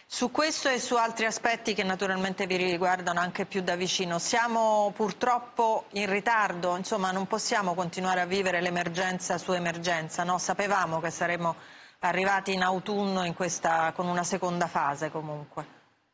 Su questo e su altri aspetti che naturalmente vi riguardano anche più da vicino, siamo purtroppo in ritardo, insomma non possiamo continuare a vivere l'emergenza su emergenza, no? Sapevamo che saremmo arrivati in autunno con una seconda fase comunque.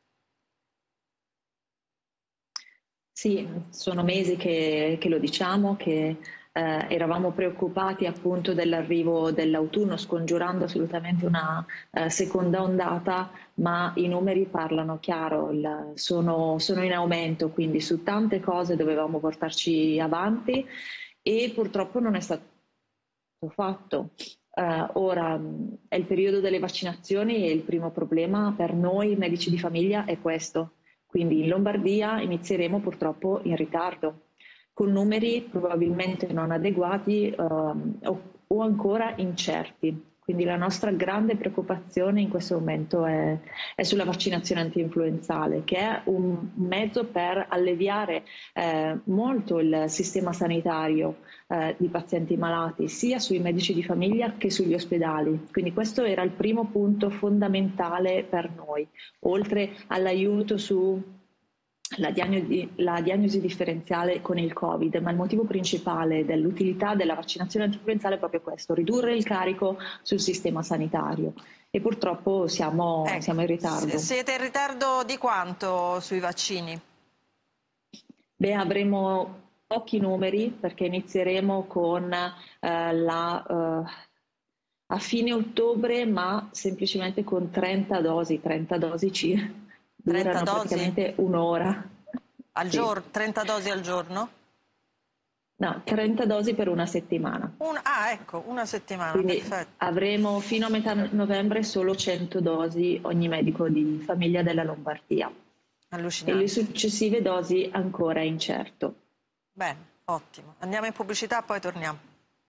Sì, sono mesi che lo diciamo, che eravamo preoccupati appunto dell'arrivo dell'autunno, scongiurando assolutamente una seconda ondata, ma i numeri parlano chiaro, sono in aumento, quindi su tante cose dovevamo portarci avanti e purtroppo non è stato fatto. Ora è il periodo delle vaccinazioni e il primo problema per noi medici di famiglia è questo. Quindi in Lombardia inizieremo purtroppo in ritardo, con numeri probabilmente non adeguati o ancora incerti. Quindi la nostra grande preoccupazione in questo momento è sulla vaccinazione antinfluenzale, che è un mezzo per alleviare molto il sistema sanitario di pazienti malati, sia sui medici di famiglia che sugli ospedali. Quindi questo era il primo punto fondamentale per noi, oltre all'aiuto su la diagnosi differenziale con il Covid, ma il motivo principale dell'utilità della vaccinazione antinfluenzale è proprio questo, ridurre il carico sul sistema sanitario e purtroppo siamo in ritardo. Siete in ritardo di quanto sui vaccini? Beh, avremo pochi numeri perché inizieremo con a fine ottobre, ma semplicemente con 30 dosi, 30 dosi durano 30 dosi? praticamente un'ora. Al Sì. giorno? 30 dosi al giorno? No, 30 dosi per una settimana. Ecco, una settimana, Quindi perfetto. avremo fino a metà novembre solo 100 dosi ogni medico di famiglia della Lombardia. E le Allucinante. successive dosi ancora incerto. Bene, ottimo. Andiamo in pubblicità, poi torniamo.